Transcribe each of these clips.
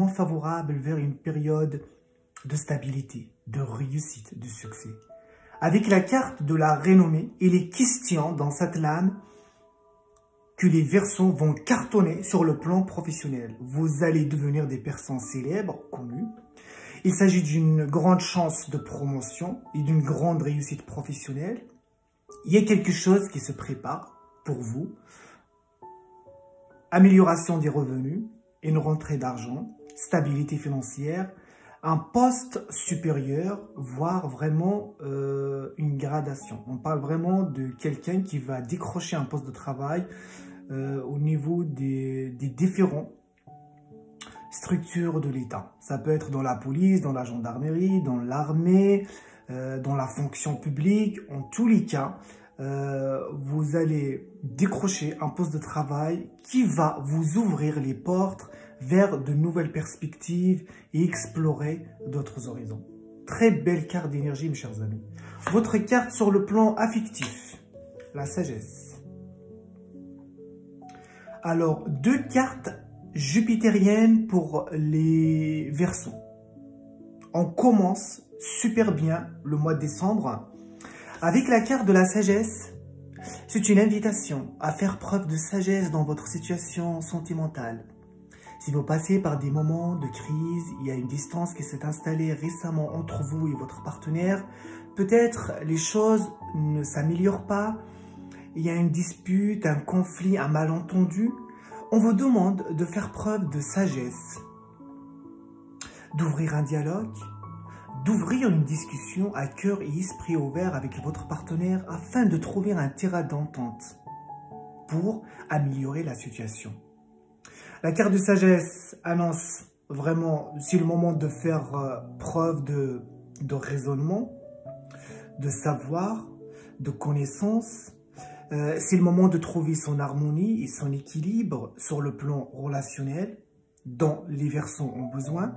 vraiment favorable vers une période de stabilité, de réussite, de succès. Avec la carte de la renommée, il est question dans cette lame que les Verseaux vont cartonner sur le plan professionnel. Vous allez devenir des personnes célèbres, connues. Il s'agit d'une grande chance de promotion et d'une grande réussite professionnelle. Il y a quelque chose qui se prépare pour vous. Amélioration des revenus, une rentrée d'argent, stabilité financière, un poste supérieur, voire vraiment une gradation. On parle vraiment de quelqu'un qui va décrocher un poste de travail au niveau des différents structures de l'État. Ça peut être dans la police, dans la gendarmerie, dans l'armée, dans la fonction publique. En tous les cas, vous allez décrocher un poste de travail qui va vous ouvrir les portes vers de nouvelles perspectives et explorer d'autres horizons. Très belle carte d'énergie, mes chers amis. Votre carte sur le plan affectif, la sagesse. Alors, 2 cartes jupitériennes pour les Verseaux. On commence super bien le mois de décembre avec la carte de la sagesse. C'est une invitation à faire preuve de sagesse dans votre situation sentimentale. Si vous passez par des moments de crise, il y a une distance qui s'est installée récemment entre vous et votre partenaire, peut-être les choses ne s'améliorent pas, il y a une dispute, un conflit, un malentendu, on vous demande de faire preuve de sagesse, d'ouvrir un dialogue, d'ouvrir une discussion à cœur et esprit ouvert avec votre partenaire afin de trouver un terrain d'entente pour améliorer la situation. La carte de sagesse annonce vraiment, c'est le moment de faire preuve de raisonnement, de savoir, de connaissance. C'est le moment de trouver son harmonie et son équilibre sur le plan relationnel dont les Verseaux ont besoin.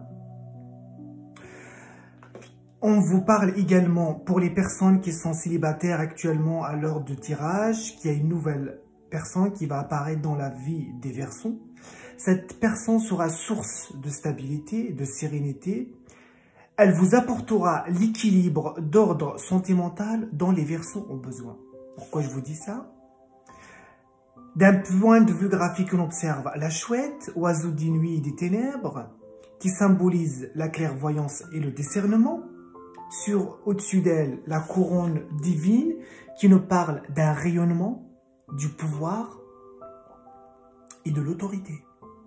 On vous parle également pour les personnes qui sont célibataires actuellement à l'heure de tirage, qu'il y a une nouvelle personne qui va apparaître dans la vie des Verseaux. Cette personne sera source de stabilité, de sérénité. Elle vous apportera l'équilibre d'ordre sentimental dont les Verseaux ont besoin. Pourquoi je vous dis ça? D'un point de vue graphique, on observe la chouette, oiseau des nuits et des ténèbres, qui symbolise la clairvoyance et le discernement. Au-dessus d'elle, la couronne divine, qui nous parle d'un rayonnement, du pouvoir et de l'autorité.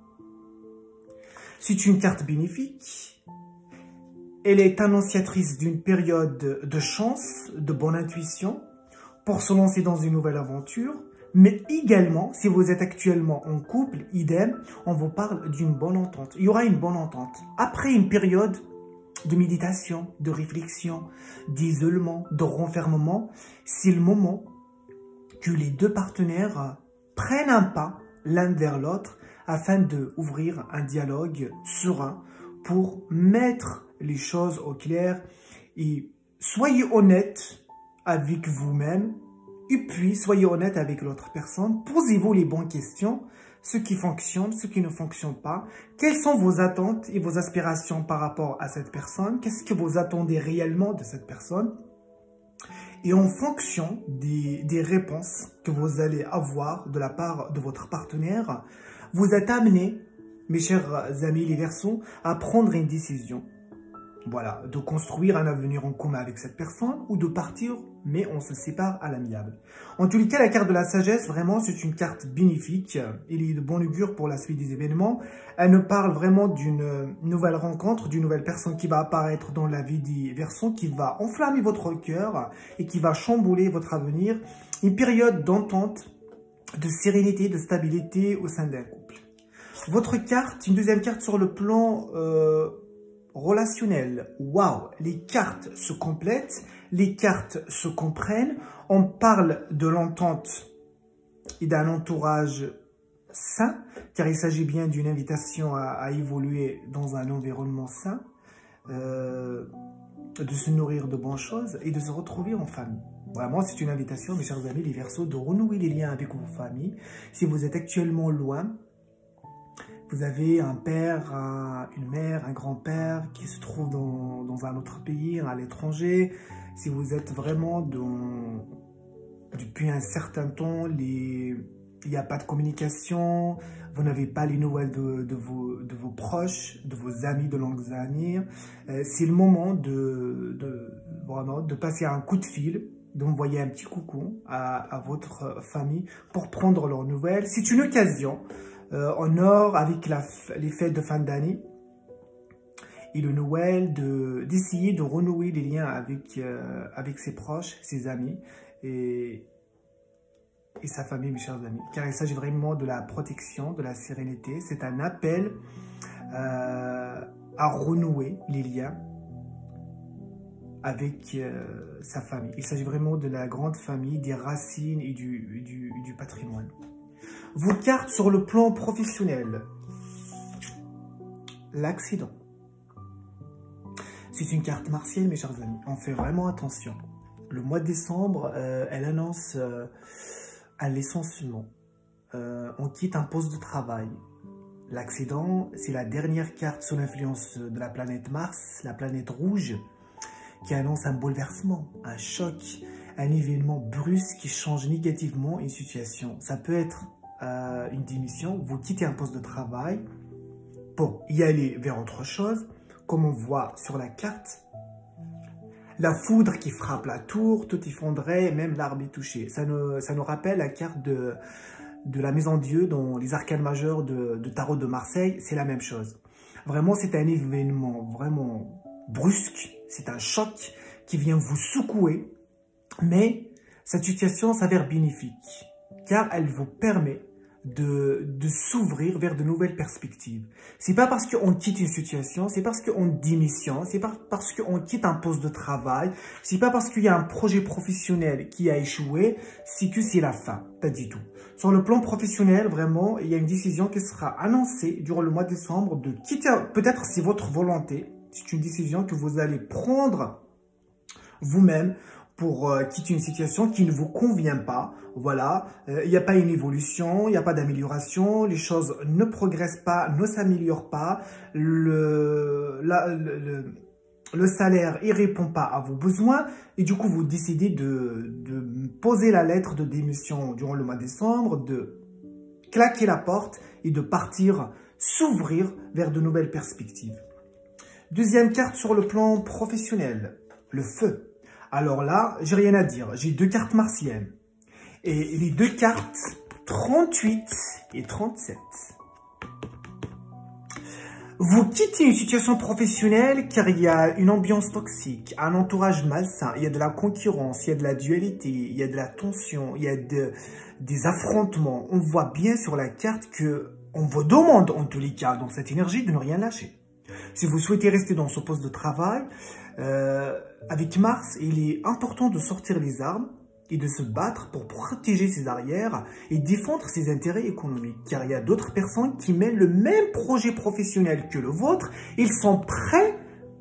C'est une carte bénéfique. Elle est annonciatrice d'une période de chance, de bonne intuition, pour se lancer dans une nouvelle aventure. Mais également, si vous êtes actuellement en couple, idem, on vous parle d'une bonne entente. Il y aura une bonne entente. Après une période de méditation, de réflexion, d'isolement, de renfermement, c'est le moment que les 2 partenaires prennent un pas l'un vers l'autre afin d'ouvrir un dialogue serein pour mettre les choses au clair et soyez honnête avec vous-même et puis soyez honnête avec l'autre personne. Posez-vous les bonnes questions, ce qui fonctionne, ce qui ne fonctionne pas. Quelles sont vos attentes et vos aspirations par rapport à cette personne? Qu'est-ce que vous attendez réellement de cette personne? Et en fonction des réponses que vous allez avoir de la part de votre partenaire, vous êtes amené, mes chers amis les Verseaux, à prendre une décision. Voilà, de construire un avenir en commun avec cette personne ou de partir, mais on se sépare à l'amiable. En tous les cas, la carte de la sagesse, vraiment, c'est une carte bénéfique. Il est de bon augure pour la suite des événements. Elle nous parle vraiment d'une nouvelle rencontre, d'une nouvelle personne qui va apparaître dans la vie des Verseaux, qui va enflammer votre cœur et qui va chambouler votre avenir. Une période d'entente, de sérénité, de stabilité au sein d'un couple. Votre carte, une deuxième carte sur le plan relationnel. Waouh, les cartes se complètent, les cartes se comprennent. On parle de l'entente et d'un entourage sain, car il s'agit bien d'une invitation à évoluer dans un environnement sain, de se nourrir de bonnes choses et de se retrouver en famille. Vraiment, c'est une invitation, mes chers amis, les Verseaux, de renouer les liens avec vos familles. Si vous êtes actuellement loin, Vous avez un père, une mère, un grand-père qui se trouve dans un autre pays, à l'étranger. Si vous êtes vraiment depuis un certain temps, il n'y a pas de communication, vous n'avez pas les nouvelles de vos proches, de vos amis de longues années. C'est le moment vraiment de passer un coup de fil, d'envoyer un petit coucou à votre famille pour prendre leurs nouvelles. C'est une occasion en or avec les fêtes de fin d'année et le Noël d'essayer de renouer les liens avec ses proches, ses amis et sa famille, mes chers amis. Car il s'agit vraiment de la protection, de la sérénité. C'est un appel à renouer les liens avec sa famille. Il s'agit vraiment de la grande famille, des racines et du patrimoine. Vos cartes sur le plan professionnel. L'accident. C'est une carte martienne, mes chers amis. On fait vraiment attention. Le mois de décembre, elle annonce un licenciement. On quitte un poste de travail. L'accident, c'est la dernière carte sous l'influence de la planète Mars, la planète rouge, qui annonce un bouleversement, un choc, un événement brusque qui change négativement une situation. Ça peut être une démission, vous quittez un poste de travail pour y aller vers autre chose, comme on voit sur la carte. La foudre qui frappe la tour, tout effondré, même l'arbre est touché. Ça nous rappelle la carte de la Maison Dieu dans les arcanes majeurs de Tarot de Marseille. C'est la même chose. Vraiment, c'est un événement vraiment brusque. C'est un choc qui vient vous secouer. Mais cette situation s'avère bénéfique car elle vous permet de s'ouvrir vers de nouvelles perspectives. C'est pas parce qu'on quitte une situation, c'est parce qu'on démissionne, c'est pas parce qu'on quitte un poste de travail, c'est pas parce qu'il y a un projet professionnel qui a échoué, c'est que c'est la fin, pas du tout. Sur le plan professionnel, vraiment, il y a une décision qui sera annoncée durant le mois de décembre de quitter, peut-être c'est votre volonté, c'est une décision que vous allez prendre vous-même pour quitter une situation qui ne vous convient pas. Voilà, il n'y a pas une évolution, il n'y a pas d'amélioration, les choses ne progressent pas, ne s'améliorent pas, le salaire ne répond pas à vos besoins et du coup vous décidez de poser la lettre de démission durant le mois de décembre, de claquer la porte et de partir s'ouvrir vers de nouvelles perspectives. Deuxième carte sur le plan professionnel, le feu. Alors là, j'ai rien à dire. J'ai deux cartes martiennes. Et les deux cartes, 38 et 37. Vous quittez une situation professionnelle car il y a une ambiance toxique, un entourage malsain, il y a de la concurrence, il y a de la dualité, il y a de la tension, il y a des affrontements. On voit bien sur la carte qu'on vous demande en tous les cas dans cette énergie de ne rien lâcher. Si vous souhaitez rester dans ce poste de travail, avec Mars, il est important de sortir les armes et de se battre pour protéger ses arrières et défendre ses intérêts économiques. Car il y a d'autres personnes qui mènent le même projet professionnel que le vôtre. Ils sont prêts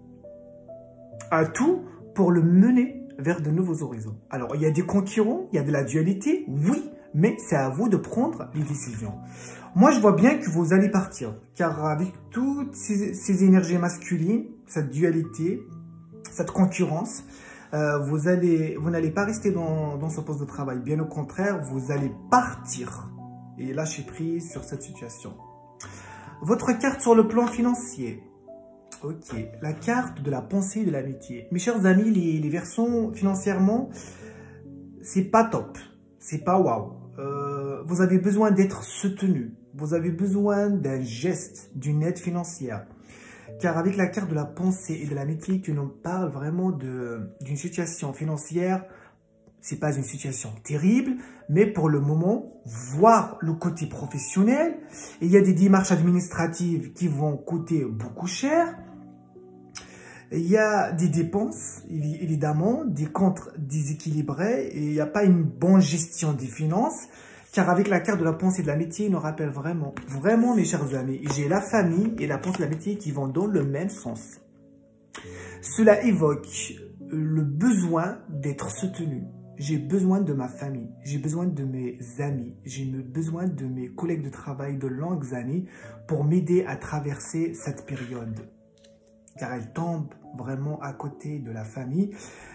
à tout pour le mener vers de nouveaux horizons. Alors, il y a des concurrents, il y a de la dualité, oui, mais c'est à vous de prendre les décisions. Moi, je vois bien que vous allez partir, car avec toutes ces énergies masculines, cette dualité, cette concurrence, vous n'allez pas rester dans ce poste de travail. Bien au contraire, vous allez partir et lâcher prise sur cette situation. Votre carte sur le plan financier. Ok, la carte de la pensée et de l'amitié. Mes chers amis, les versions financièrement, c'est pas top, c'est pas waouh. Vous avez besoin d'être soutenu. Vous avez besoin d'un geste, d'une aide financière. Car avec la carte de la pensée et de l'amitié, que l'on parle vraiment d'une situation financière, c'est pas une situation terrible, mais pour le moment, voir le côté professionnel, et il y a des démarches administratives qui vont coûter beaucoup cher. Il y a des dépenses, évidemment, des comptes déséquilibrés, et il n'y a pas une bonne gestion des finances. Car avec la carte de la pensée et de l'amitié, il nous rappelle vraiment, mes chers amis, j'ai la famille et la pensée et l'amitié qui vont dans le même sens. Cela évoque le besoin d'être soutenu. J'ai besoin de ma famille, j'ai besoin de mes amis, j'ai besoin de mes collègues de travail de longues années pour m'aider à traverser cette période. Car elle tombe vraiment à côté de la famille.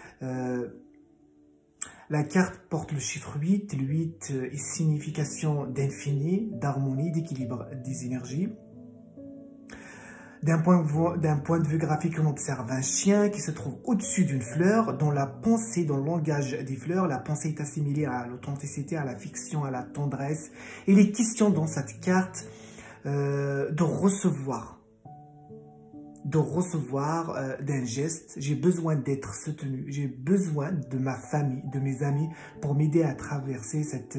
La carte porte le chiffre 8. Le 8 est signification d'infini, d'harmonie, d'équilibre des énergies. D'un point de vue graphique, on observe un chien qui se trouve au-dessus d'une fleur. Dans la pensée, dans le langage des fleurs, la pensée est assimilée à l'authenticité, à la fiction, à la tendresse. Il est question dans cette carte de recevoir d'un geste. J'ai besoin d'être soutenu, j'ai besoin de ma famille, de mes amis pour m'aider à traverser cette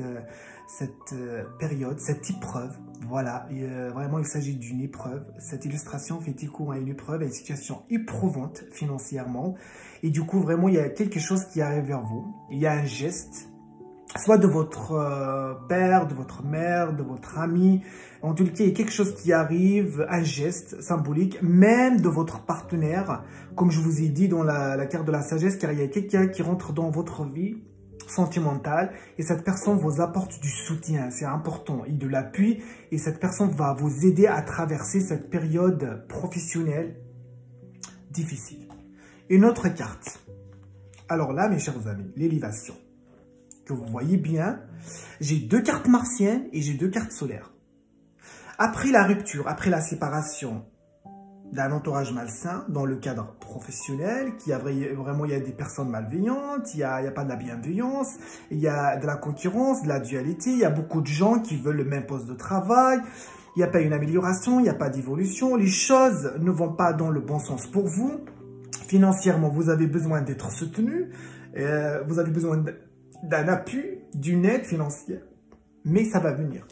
période, cette épreuve. Voilà, vraiment il s'agit d'une épreuve. Cette illustration fait écho à une épreuve, à une situation éprouvante financièrement. Et du coup, vraiment, il y a quelque chose qui arrive vers vous. Il y a un geste, soit de votre père, de votre mère, de votre ami. En tout cas, il y a quelque chose qui arrive, un geste symbolique, même de votre partenaire. Comme je vous ai dit dans la carte de la sagesse, car il y a quelqu'un qui rentre dans votre vie sentimentale et cette personne vous apporte du soutien. C'est important, et de l'appui. Et cette personne va vous aider à traverser cette période professionnelle difficile. Une autre carte. Alors là, mes chers amis, l'élévation. Que vous voyez bien, j'ai 2 cartes martiennes et j'ai 2 cartes solaires. Après la rupture, après la séparation d'un entourage malsain dans le cadre professionnel, il y a des personnes malveillantes, il n'y a pas de la bienveillance, il y a de la concurrence, de la dualité, il y a beaucoup de gens qui veulent le même poste de travail, il n'y a pas une amélioration, il n'y a pas d'évolution, les choses ne vont pas dans le bon sens pour vous. Financièrement, vous avez besoin d'être soutenu, vous avez besoin d'un appui, d'une aide financière, mais ça va venir.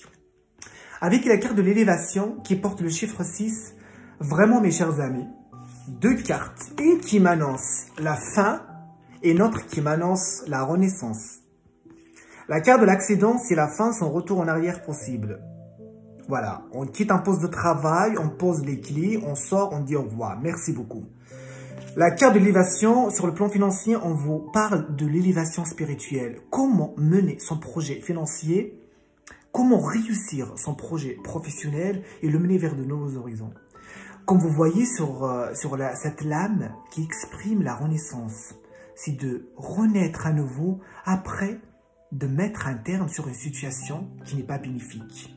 Avec la carte de l'élévation qui porte le chiffre 6, vraiment mes chers amis, 2 cartes, une qui m'annonce la fin et une autre qui m'annonce la renaissance. La carte de l'accident, c'est la fin, son retour en arrière possible. Voilà, on quitte un poste de travail, on pose les clés, on sort, on dit au revoir, merci beaucoup. La carte de l'élévation, sur le plan financier, on vous parle de l'élévation spirituelle. Comment mener son projet financier, comment réussir son projet professionnel et le mener vers de nouveaux horizons. Comme vous voyez sur cette lame qui exprime la renaissance, c'est de renaître à nouveau après de mettre un terme sur une situation qui n'est pas bénéfique.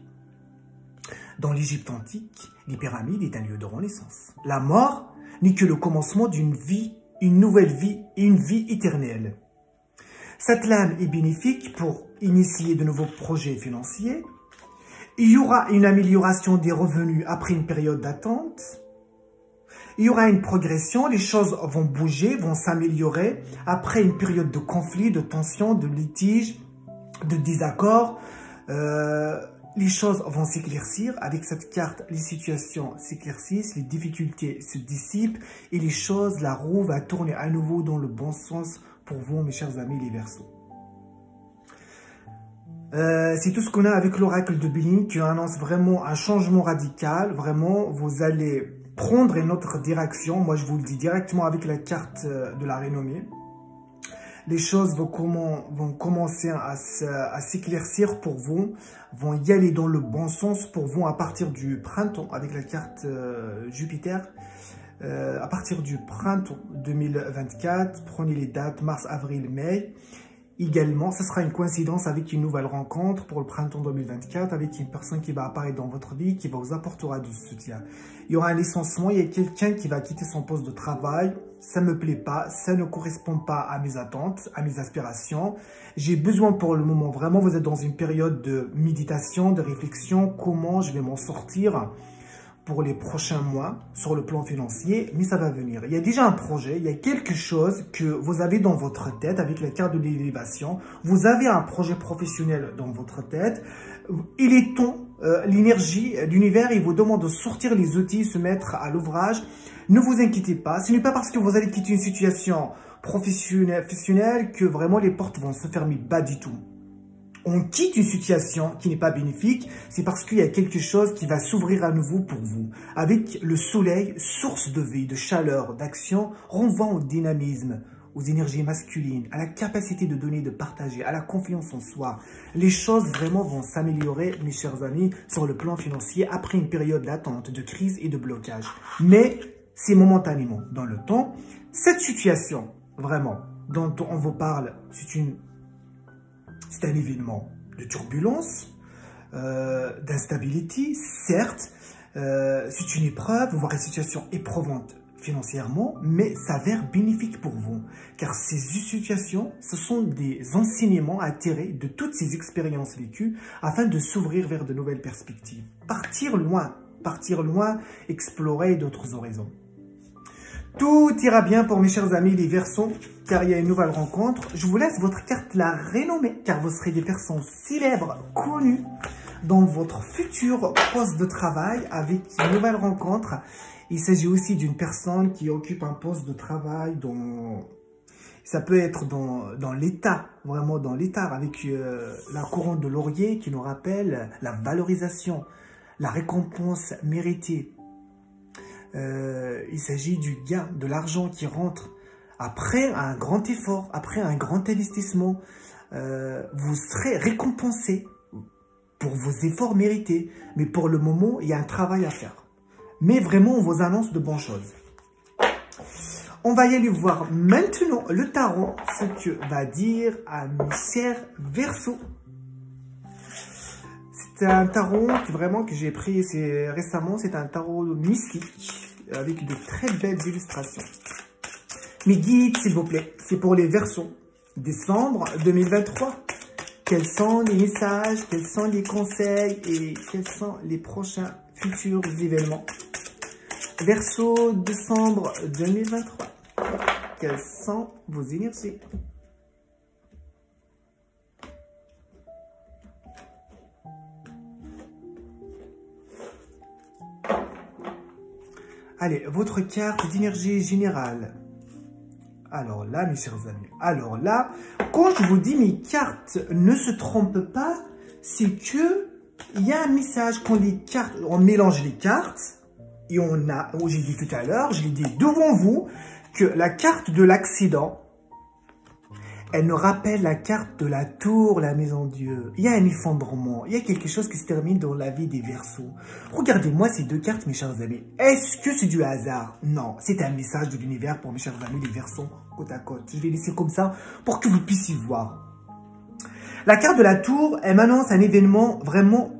Dans l'Égypte antique, les pyramides est un lieu de renaissance. La mort n'est que le commencement d'une vie, une nouvelle vie et une vie éternelle. Cette lame est bénéfique pour initier de nouveaux projets financiers. Il y aura une amélioration des revenus après une période d'attente. Il y aura une progression, les choses vont bouger, vont s'améliorer après une période de conflit, de tension, de litige, de désaccord. Les choses vont s'éclaircir. Avec cette carte, les situations s'éclaircissent, les difficultés se dissipent et les choses, la roue va tourner à nouveau dans le bon sens pour vous, mes chers amis, les Verseaux. C'est tout ce qu'on a avec l'oracle de Béline qui annonce vraiment un changement radical. Vraiment, vous allez prendre une autre direction. Moi, je vous le dis directement avec la carte de la renommée. Les choses vont commencer à s'éclaircir pour vous, vont y aller dans le bon sens pour vous à partir du printemps avec la carte Jupiter. À partir du printemps 2024, prenez les dates mars, avril, mai. Également, ce sera une coïncidence avec une nouvelle rencontre pour le printemps 2024 avec une personne qui va apparaître dans votre vie, qui vous apportera du soutien. Il y aura un licenciement, il y a quelqu'un qui va quitter son poste de travail. Ça ne me plaît pas, ça ne correspond pas à mes attentes, à mes aspirations. J'ai besoin pour le moment, vraiment, vous êtes dans une période de méditation, de réflexion, comment je vais m'en sortir pour les prochains mois sur le plan financier, mais ça va venir. Il y a déjà un projet, il y a quelque chose que vous avez dans votre tête avec la carte de l'élévation. Vous avez un projet professionnel dans votre tête. Il est temps, l'énergie, l'univers, il vous demande de sortir les outils, se mettre à l'ouvrage. Ne vous inquiétez pas, ce n'est pas parce que vous allez quitter une situation professionnelle que vraiment les portes vont se fermer, pas du tout. On quitte une situation qui n'est pas bénéfique, c'est parce qu'il y a quelque chose qui va s'ouvrir à nouveau pour vous. Avec le soleil, source de vie, de chaleur, d'action, renvoie au dynamisme, aux énergies masculines, à la capacité de donner, de partager, à la confiance en soi. Les choses vraiment vont s'améliorer, mes chers amis, sur le plan financier après une période d'attente, de crise et de blocage. Mais c'est momentanément dans le temps. Cette situation, vraiment, dont on vous parle, c'est un événement de turbulence, d'instabilité, certes, c'est une épreuve, voire une situation éprouvante financièrement, mais s'avère bénéfique pour vous. Car ces situations, ce sont des enseignements à tirer de toutes ces expériences vécues afin de s'ouvrir vers de nouvelles perspectives. Partir loin, explorer d'autres horizons. Tout ira bien pour mes chers amis les Verseaux, car il y a une nouvelle rencontre. Je vous laisse votre carte la renommer, car vous serez des personnes célèbres, connues, dans votre futur poste de travail avec une nouvelle rencontre. Il s'agit aussi d'une personne qui occupe un poste de travail dont ça peut être dans l'État, vraiment dans l'État, avec la couronne de laurier qui nous rappelle la valorisation, la récompense méritée. Il s'agit du gain, de l'argent qui rentre après un grand effort, après un grand investissement. Vous serez récompensé pour vos efforts mérités. Mais pour le moment, il y a un travail à faire. Mais vraiment, on vous annonce de bonnes choses. On va y aller voir maintenant le tarot, ce que va dire à mes chers Verseaux. C'est un tarot que j'ai pris récemment. C'est un tarot mystique avec de très belles illustrations. Mes guides, s'il vous plaît, c'est pour les Verseaux. Décembre 2023. Quels sont les messages, quels sont les conseils et quels sont les prochains futurs événements? Verseau, décembre 2023. Quelles sont vos énergies? Allez, votre carte d'énergie générale. Alors là, mes chers amis, alors là, quand je vous dis mes cartes ne se trompent pas, c'est que il y a un message quand on mélange les cartes et on a, j'ai dit tout à l'heure, je l'ai dit devant vous, que la carte de l'accident, elle nous rappelle la carte de la tour, la maison Dieu. Il y a un effondrement, il y a quelque chose qui se termine dans la vie des Verseaux. Regardez-moi ces deux cartes, mes chers amis. Est-ce que c'est du hasard? Non, c'est un message de l'univers pour mes chers amis les Verseaux, côte à côte. Je vais laisser comme ça pour que vous puissiez voir. La carte de la tour, elle m'annonce un événement vraiment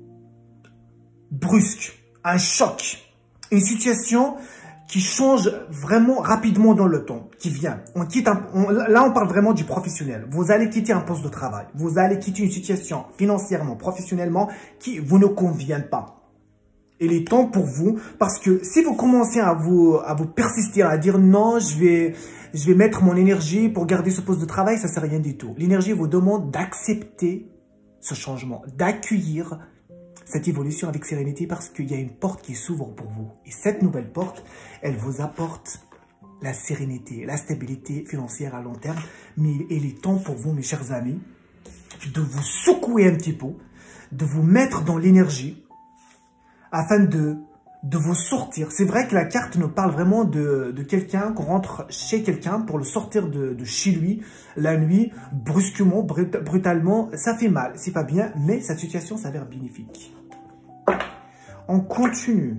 brusque, un choc, une situation qui change vraiment rapidement dans le temps, qui vient. Là, on parle vraiment du professionnel. Vous allez quitter un poste de travail. Vous allez quitter une situation financièrement, professionnellement, qui vous ne convient pas. Il est temps pour vous, parce que si vous commencez à vous persister, à dire non, je vais mettre mon énergie pour garder ce poste de travail, ça ne sert à rien du tout. L'énergie vous demande d'accepter ce changement, d'accueillir cette évolution avec sérénité parce qu'il y a une porte qui s'ouvre pour vous. Et cette nouvelle porte, elle vous apporte la sérénité, la stabilité financière à long terme. Mais il est temps pour vous, mes chers amis, de vous secouer un petit peu, de vous mettre dans l'énergie afin de vous sortir. C'est vrai que la carte nous parle vraiment de quelqu'un, qu'on rentre chez quelqu'un pour le sortir de chez lui la nuit, brusquement, brutalement. Ça fait mal, c'est pas bien, mais cette situation s'avère bénéfique. On continue.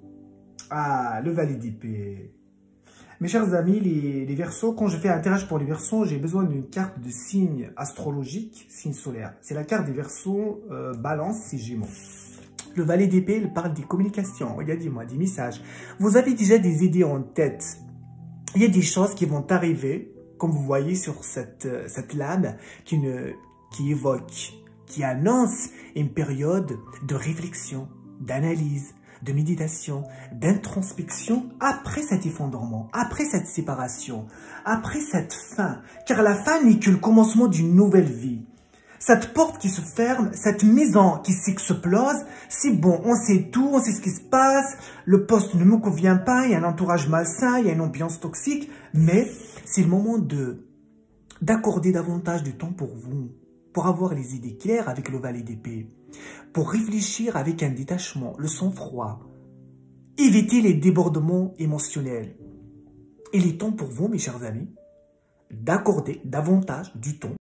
Ah, le valet d'épée. Mes chers amis, les Verseaux, quand je fais un tirage pour les Verseaux, j'ai besoin d'une carte de signe astrologique, signe solaire. C'est la carte des Verseaux, Balance et Gémeaux. Le valet d'épée, il parle des communications. Regardez-moi, des messages. Vous avez déjà des idées en tête. Il y a des choses qui vont arriver, comme vous voyez sur cette lame, qui évoque, qui annonce une période de réflexion, d'analyse, de méditation, d'introspection après cet effondrement, après cette séparation, après cette fin. Car la fin n'est que le commencement d'une nouvelle vie. Cette porte qui se ferme, cette maison qui s'explose, c'est bon, on sait tout, on sait ce qui se passe, le poste ne me convient pas, il y a un entourage malsain, il y a une ambiance toxique, mais c'est le moment d'accorder davantage de temps pour vous, pour avoir les idées claires avec le valet d'épée, pour réfléchir avec un détachement, le sang-froid, éviter les débordements émotionnels. Il est temps pour vous, mes chers amis, d'accorder davantage du temps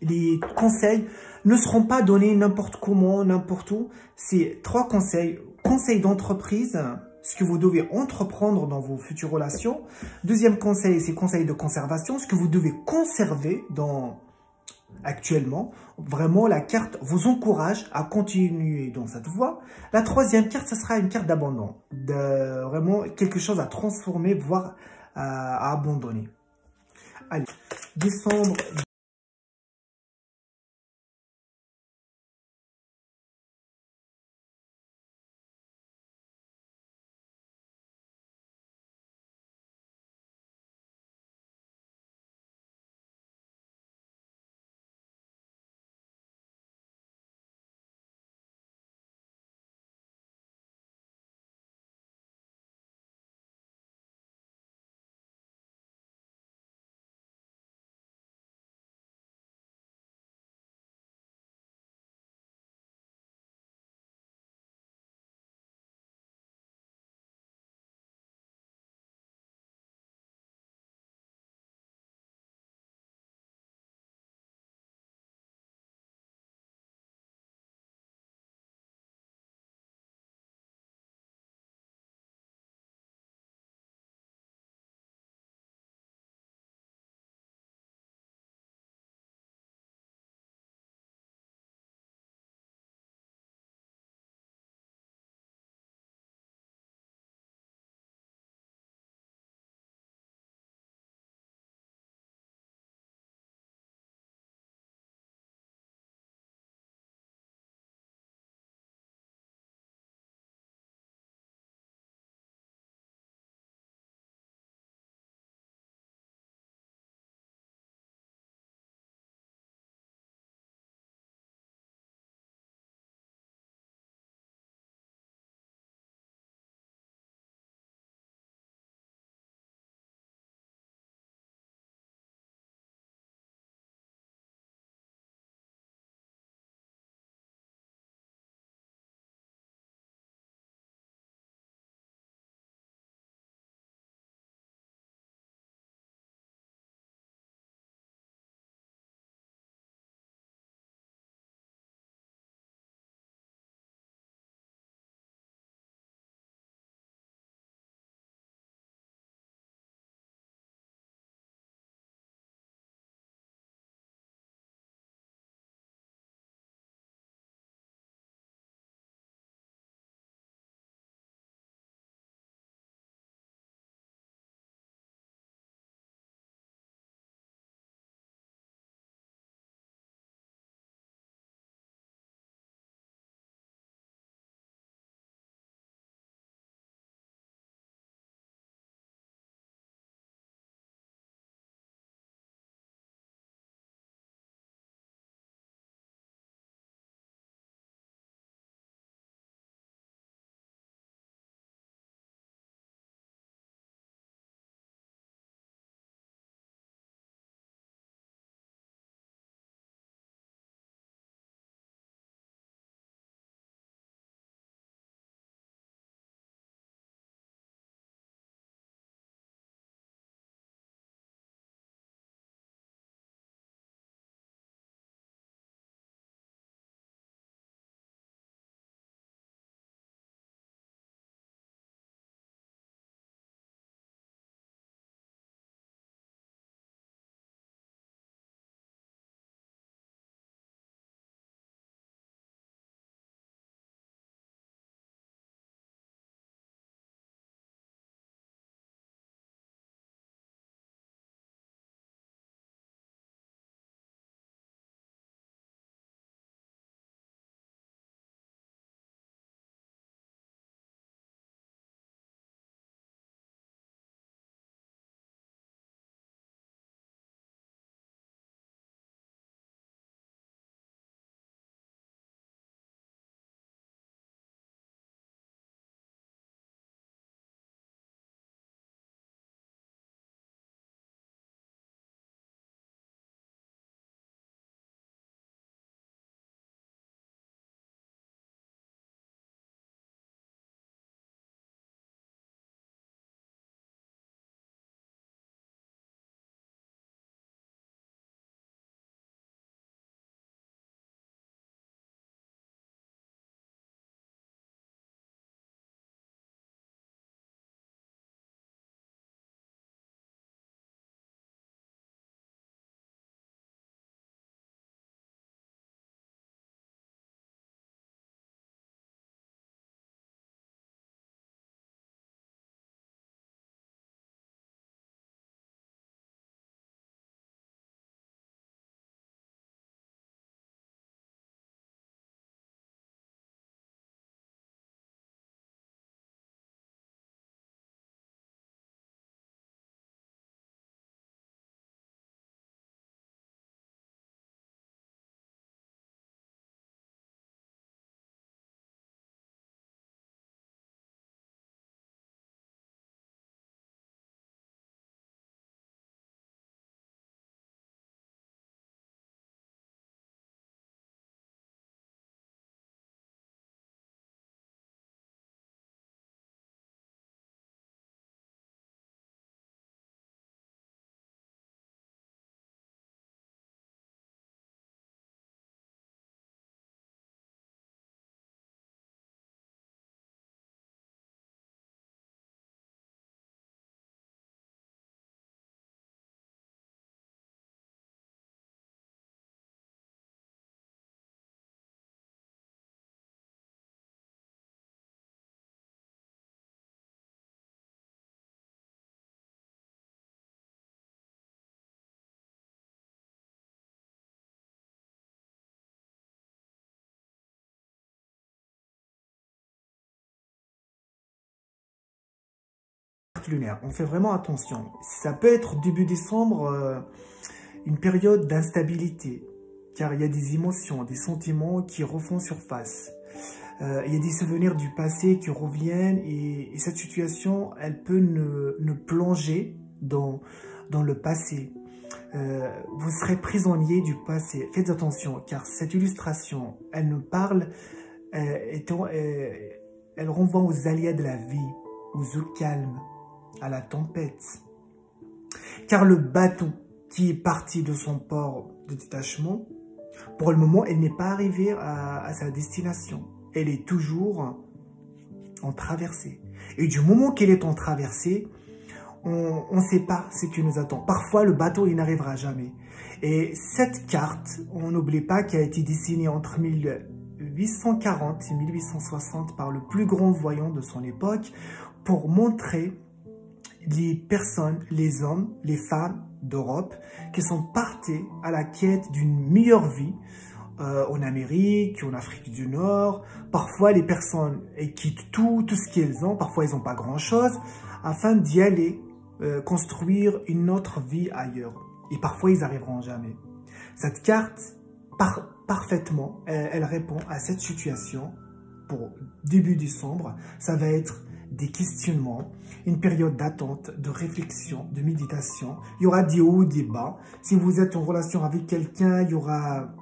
Les conseils ne seront pas donnés n'importe comment, n'importe où. C'est 3 conseils. Conseil d'entreprise, ce que vous devez entreprendre dans vos futures relations. Deuxième conseil, c'est conseil de conservation, ce que vous devez conserver actuellement. Vraiment, la carte vous encourage à continuer dans cette voie. La troisième carte, ce sera une carte d'abandon. Vraiment quelque chose à transformer, voire à abandonner. Allez, décembre carte lunaire. On fait vraiment attention. Ça peut être début décembre, une période d'instabilité. Car il y a des émotions, des sentiments qui refont surface. Il y a des souvenirs du passé qui reviennent et cette situation, elle peut nous plonger dans le passé. Vous serez prisonnier du passé. Faites attention, car cette illustration, elle nous parle, elle renvoie aux aléas de la vie, aux eaux calmes, à la tempête. Car le bateau qui est parti de son port de détachement, pour le moment, elle n'est pas arrivée à sa destination. Elle est toujours en traversée. Et du moment qu'elle est en traversée, on ne sait pas ce qui nous attend. Parfois, le bateau, il n'arrivera jamais. Et cette carte, on n'oublie pas qu'elle a été dessinée entre 1840 et 1860 par le plus grand voyant de son époque pour montrer les personnes, les hommes, les femmes d'Europe qui sont partis à la quête d'une meilleure vie en Amérique, en Afrique du Nord. Parfois, les personnes elles quittent tout ce qu'elles ont. Parfois, elles n'ont pas grand-chose afin d'y aller construire une autre vie ailleurs. Et parfois, ils n'arriveront jamais. Cette carte, parfaitement, elle répond à cette situation pour début décembre. Ça va être des questionnements, une période d'attente, de réflexion, de méditation. Il y aura des hauts, des bas. Si vous êtes en relation avec quelqu'un, il y aura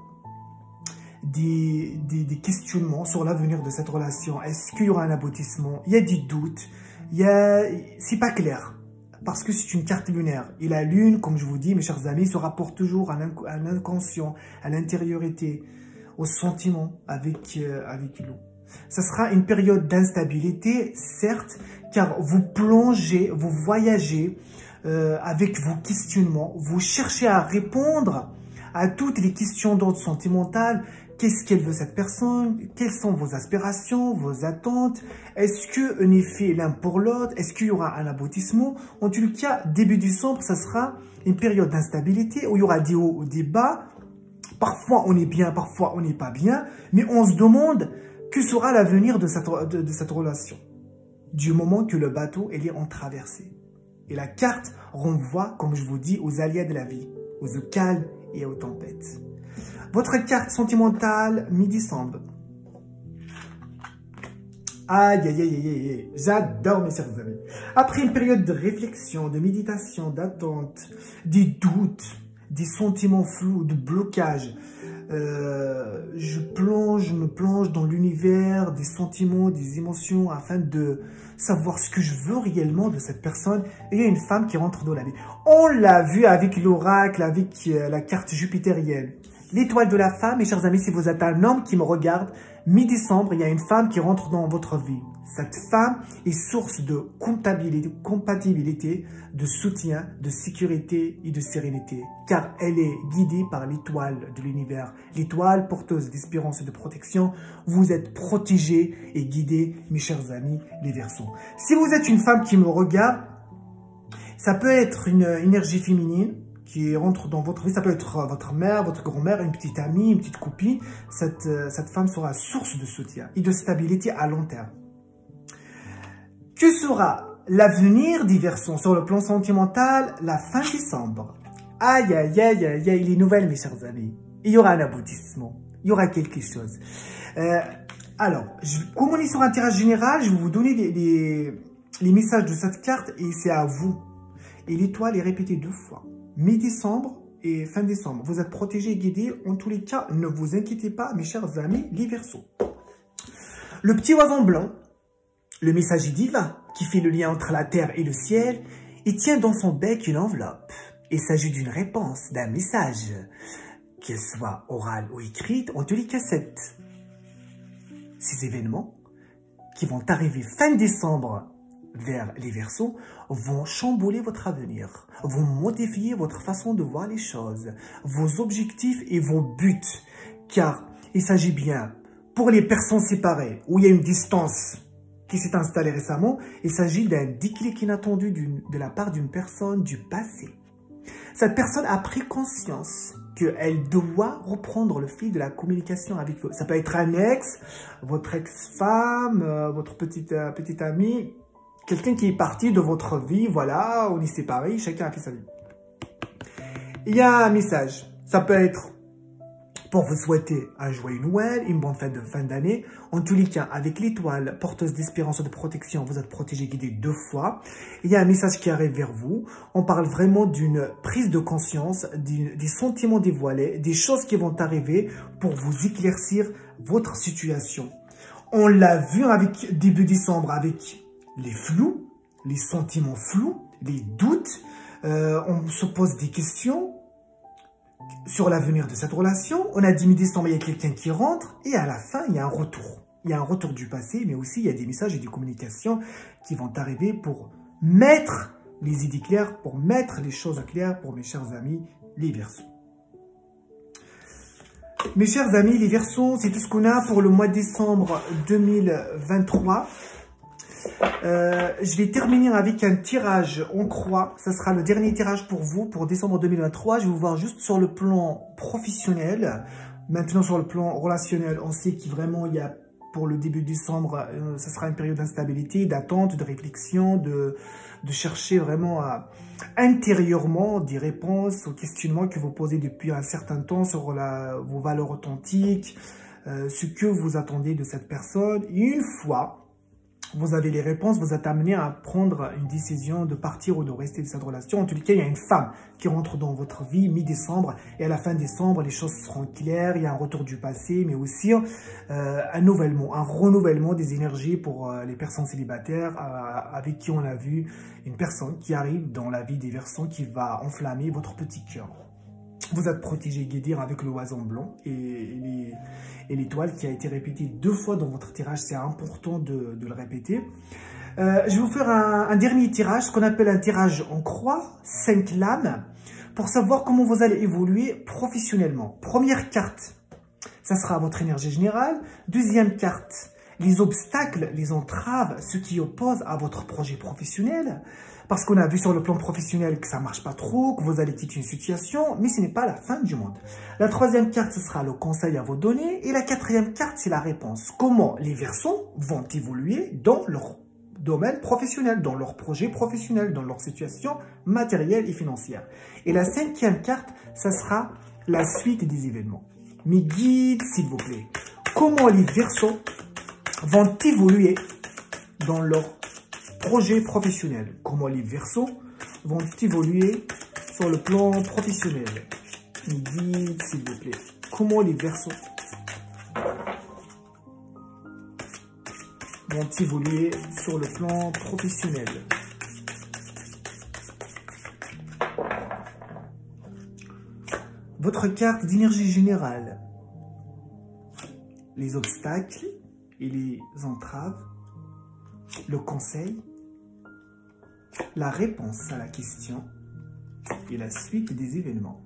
des questionnements sur l'avenir de cette relation. Est-ce qu'il y aura un aboutissement? Il y a des doutes. C'est pas clair. Parce que c'est une carte lunaire. Et la lune, comme je vous dis, mes chers amis, se rapporte toujours à l'inconscient, à l'intériorité, au sentiment avec l'eau. Ce sera une période d'instabilité, certes, car vous plongez, vous voyagez avec vos questionnements, vous cherchez à répondre à toutes les questions d'ordre sentimental. Qu'est-ce qu'elle veut cette personne? Quelles sont vos aspirations, vos attentes? Est-ce qu'on est fait l'un pour l'autre? Est-ce qu'il y aura un aboutissement? En tout cas, début décembre, ça sera une période d'instabilité où il y aura des hauts, des bas. Parfois, on est bien, parfois, on n'est pas bien. Mais on se demande que sera l'avenir de cette relation du moment que le bateau est en traversée. Et la carte renvoie, comme je vous dis, aux aléas de la vie, aux eaux calmes et aux tempêtes. Votre carte sentimentale, mi-décembre. Aïe, aïe, aïe, aïe, aïe. J'adore, mes chers amis. Après une période de réflexion, de méditation, d'attente, des doutes, des sentiments flous, de blocage, je me plonge dans l'univers des sentiments, des émotions, afin de savoir ce que je veux réellement de cette personne. Et il y a une femme qui rentre dans la vie. On l'a vu avec l'oracle, avec la carte jupitérienne. L'étoile de la femme, mes chers amis, si vous êtes un homme qui me regarde, mi-décembre, il y a une femme qui rentre dans votre vie. Cette femme est source de compatibilité, de soutien, de sécurité et de sérénité. Car elle est guidée par l'étoile de l'univers. L'étoile porteuse d'espérance et de protection. Vous êtes protégés et guidés, mes chers amis, les Verseaux. Si vous êtes une femme qui me regarde, ça peut être une énergie féminine qui rentre dans votre vie. Ça peut être votre mère, votre grand-mère, une petite amie, une petite copine. Cette femme sera source de soutien et de stabilité à long terme. Que sera l'avenir des Verseaux sur le plan sentimental la fin décembre? Aïe, aïe, aïe, aïe, aïe, les nouvelles, mes chers amis. Il y aura un aboutissement. Il y aura quelque chose. Alors, comme on est sur un tirage général, je vais vous donner les messages de cette carte et c'est à vous. Et l'étoile est répétée 2 fois. Mi-décembre et fin décembre. Vous êtes protégés et guidés. En tous les cas, ne vous inquiétez pas, mes chers amis, les Verseaux. Le petit oiseau blanc, le messager divin qui fait le lien entre la terre et le ciel, il tient dans son bec une enveloppe. Il s'agit d'une réponse, d'un message, qu'elle soit orale ou écrite, en tous les cas, ces événements qui vont arriver fin décembre vers les Verseaux vont chambouler votre avenir, vont modifier votre façon de voir les choses, vos objectifs et vos buts. Car il s'agit bien, pour les personnes séparées, où il y a une distance qui s'est installée récemment, il s'agit d'un déclic inattendu de la part d'une personne du passé. Cette personne a pris conscience qu'elle doit reprendre le fil de la communication avec vous. Ça peut être un ex, votre ex-femme, votre petite amie, quelqu'un qui est parti de votre vie, voilà, on est séparés, chacun a fait sa vie. Il y a un message, ça peut être pour vous souhaiter un joyeux Noël, une bonne fête de fin d'année. En tous les cas, avec l'étoile porteuse d'espérance et de protection, vous êtes protégé, guidé 2 fois. Il y a un message qui arrive vers vous. On parle vraiment d'une prise de conscience, des sentiments dévoilés, des choses qui vont arriver pour vous éclaircir votre situation. On l'a vu avec début décembre avec les flous, les sentiments flous, les doutes. On se pose des questions sur l'avenir de cette relation. On a dit mi-décembre, il y a quelqu'un qui rentre et à la fin, il y a un retour. Il y a un retour du passé, mais aussi il y a des messages et des communications qui vont arriver pour mettre les idées claires, pour mettre les choses claires pour mes chers amis, les Verseaux. Mes chers amis, les Verseaux, c'est tout ce qu'on a pour le mois de décembre 2023. Je vais terminer avec un tirage en croix. Ça sera le dernier tirage pour vous pour décembre 2023. Je vais vous voir juste sur le plan professionnel. Maintenant, sur le plan relationnel, on sait qu'il vraiment il y a pour le début décembre, ça sera une période d'instabilité, d'attente, de réflexion, de chercher vraiment intérieurement des réponses aux questionnements que vous posez depuis un certain temps sur vos valeurs authentiques, ce que vous attendez de cette personne. Et une fois vous avez les réponses, vous êtes amené à prendre une décision de partir ou de rester de cette relation. En tout cas, il y a une femme qui rentre dans votre vie mi-décembre et à la fin décembre, les choses seront claires. Il y a un retour du passé, mais aussi un renouvellement des énergies pour les personnes célibataires avec qui on a vu une personne qui arrive dans la vie des Verseaux qui va enflammer votre petit cœur. Vous êtes protégé, guidé avec le oiseau blanc et l'étoile qui a été répétée 2 fois dans votre tirage. C'est important de le répéter. Je vais vous faire un dernier tirage, ce qu'on appelle un tirage en croix, 5 lames, pour savoir comment vous allez évoluer professionnellement. Première carte, ça sera votre énergie générale. Deuxième carte, les obstacles, les entraves, ce qui oppose à votre projet professionnel. Parce qu'on a vu sur le plan professionnel que ça ne marche pas trop, que vous allez quitter une situation, mais ce n'est pas la fin du monde. La troisième carte, ce sera le conseil à vous donner. Et la quatrième carte, c'est la réponse. Comment les Verseaux vont évoluer dans leur domaine professionnel, dans leur projet professionnel, dans leur situation matérielle et financière. Et la cinquième carte, ça sera la suite des événements. Mes guides, s'il vous plaît. Comment les Verseaux vont évoluer dans leur projet professionnel. Comment les Verseaux vont évoluer sur le plan professionnel. Mes guides, s'il vous plaît. Comment les Verseaux vont évoluer sur le plan professionnel. Votre carte d'énergie générale. Les obstacles et les entraves. Le conseil, la réponse à la question et la suite des événements.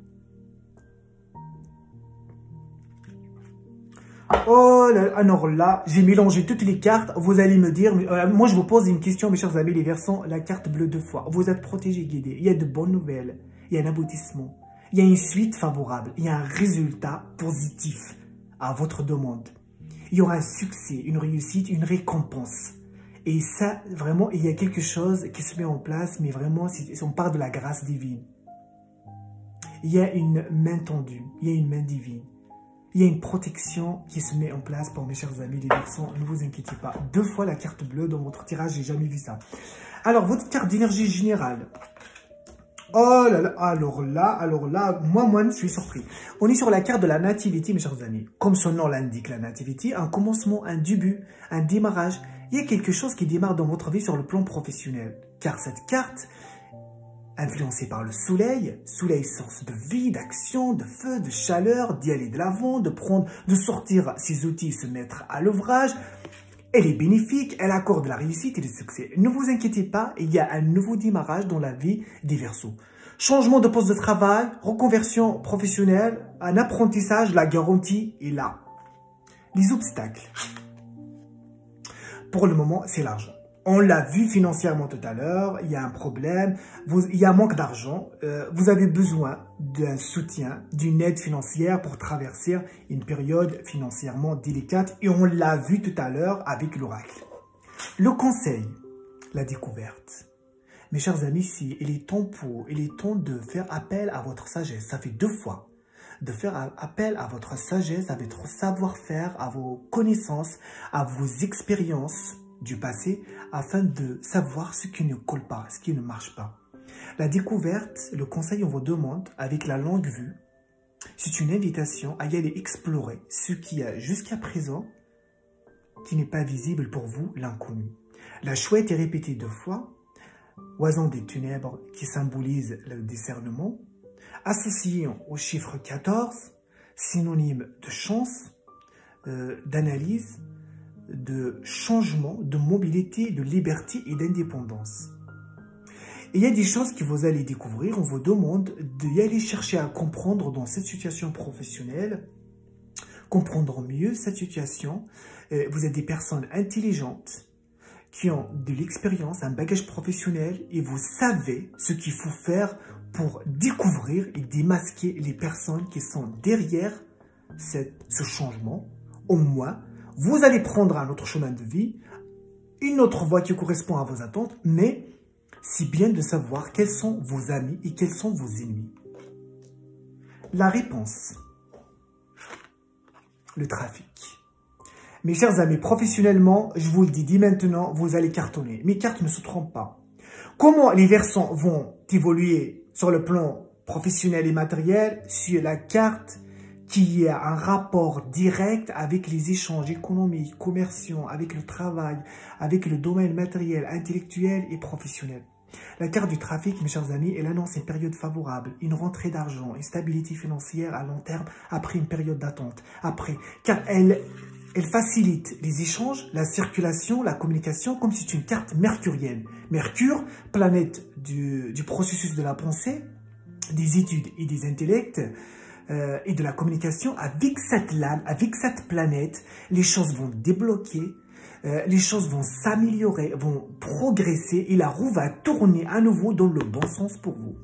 Oh là, alors là, j'ai mélangé toutes les cartes. Vous allez me dire, moi je vous pose une question, mes chers amis, les Verseaux, la carte bleue 2 fois. Vous êtes protégés, guidés. Il y a de bonnes nouvelles, il y a un aboutissement, il y a une suite favorable, il y a un résultat positif à votre demande. Il y aura un succès, une réussite, une récompense. Et ça, vraiment, il y a quelque chose qui se met en place, mais vraiment, si on parle de la grâce divine. Il y a une main tendue, il y a une main divine. Il y a une protection qui se met en place pour mes chers amis les Verseaux. Ne vous inquiétez pas. 2 fois la carte bleue dans votre tirage, j'ai jamais vu ça. Alors, votre carte d'énergie générale. Oh là là, alors là, moi, je suis surpris. On est sur la carte de la nativité, mes chers amis. Comme son nom l'indique, la nativité, un commencement, un début, un démarrage. Il y a quelque chose qui démarre dans votre vie sur le plan professionnel. Car cette carte, influencée par le soleil, source de vie, d'action, de feu, de chaleur, d'y aller de l'avant, de sortir ses outils et se mettre à l'ouvrage. Elle est bénéfique, elle accorde la réussite et le succès. Ne vous inquiétez pas, il y a un nouveau démarrage dans la vie des Verseaux. Changement de poste de travail, reconversion professionnelle, un apprentissage, la garantie est là. Les obstacles. Pour le moment, c'est l'argent. On l'a vu financièrement tout à l'heure, il y a un problème, il y a un manque d'argent, vous avez besoin d'un soutien, d'une aide financière pour traverser une période financièrement délicate et on l'a vu tout à l'heure avec l'oracle. Le conseil, la découverte. Mes chers amis, il est temps de faire appel à votre sagesse. Ça fait 2 fois. De faire appel à votre sagesse, à votre savoir-faire, à vos connaissances, à vos expériences du passé, afin de savoir ce qui ne colle pas, ce qui ne marche pas. La découverte, le conseil, on vous demande, avec la longue vue, c'est une invitation à y aller explorer ce qui a jusqu'à présent, qui n'est pas visible pour vous, l'inconnu. La chouette est répétée 2 fois, oiseau des ténèbres qui symbolise le discernement, associé au chiffre 14, synonyme de chance, d'analyse, de changement, de mobilité, de liberté et d'indépendance. Et il y a des choses que vous allez découvrir, on vous demande d'y aller chercher à comprendre dans cette situation professionnelle, comprendre mieux cette situation. Vous êtes des personnes intelligentes qui ont de l'expérience, un bagage professionnel et vous savez ce qu'il faut faire pour découvrir et démasquer les personnes qui sont derrière ce changement. Au moins, vous allez prendre un autre chemin de vie, une autre voie qui correspond à vos attentes, mais c'est bien de savoir quels sont vos amis et quels sont vos ennemis. La réponse, le trafic. Mes chers amis, professionnellement, je vous le dis dès maintenant, vous allez cartonner. Mes cartes ne se trompent pas. Comment les versants vont évoluer sur le plan professionnel et matériel sur la carte qui a un rapport direct avec les échanges économiques, commerciaux, avec le travail, avec le domaine matériel, intellectuel et professionnel. La carte du trafic, mes chers amis, elle annonce une période favorable, une rentrée d'argent, une stabilité financière à long terme après une période d'attente. Car elle facilite les échanges, la circulation, la communication, comme c'est une carte mercurienne. Mercure, planète du processus de la pensée, des études et des intellects, et de la communication. Avec cette lame, avec cette planète, les choses vont débloquer, les choses vont s'améliorer, vont progresser et la roue va tourner à nouveau dans le bon sens pour vous.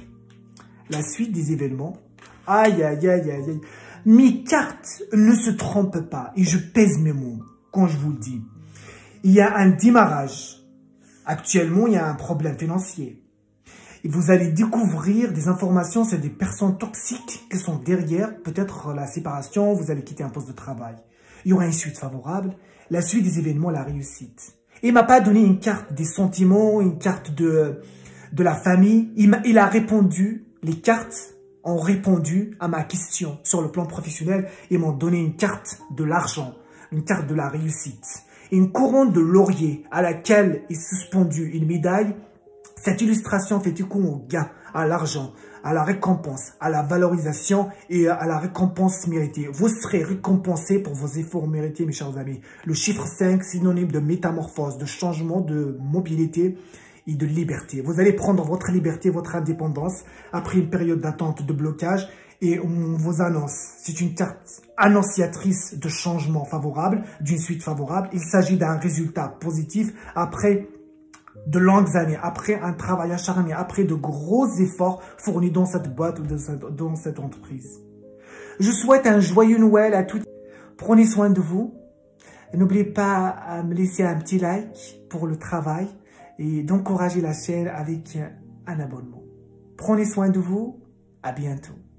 La suite des événements, aïe, aïe, aïe, aïe, aïe. Mes cartes ne se trompent pas et je pèse mes mots quand je vous le dis. Il y a un démarrage. Actuellement, il y a un problème financier. Et vous allez découvrir des informations sur des personnes toxiques qui sont derrière, peut-être la séparation, vous allez quitter un poste de travail. Il y aura une suite favorable, la suite des événements, la réussite. Il ne m'a pas donné une carte des sentiments, une carte de la famille. Il a répondu, les cartes ont répondu à ma question sur le plan professionnel et m'ont donné une carte de l'argent, une carte de la réussite. Une couronne de laurier à laquelle est suspendue une médaille. Cette illustration fait écho au gain, à l'argent, à la récompense, à la valorisation et à la récompense méritée. Vous serez récompensé pour vos efforts mérités, mes chers amis. Le chiffre 5, synonyme de métamorphose, de changement, de mobilité et de liberté. Vous allez prendre votre liberté, votre indépendance après une période d'attente, de blocage. Et on vous annonce, c'est une carte annonciatrice de changement favorable, d'une suite favorable. Il s'agit d'un résultat positif après de longues années, après un travail acharné, après de gros efforts fournis dans cette boîte ou dans cette entreprise. Je souhaite un joyeux Noël à tous. Prenez soin de vous. N'oubliez pas à me laisser un petit like pour le travail et d'encourager la chaîne avec un abonnement. Prenez soin de vous. À bientôt.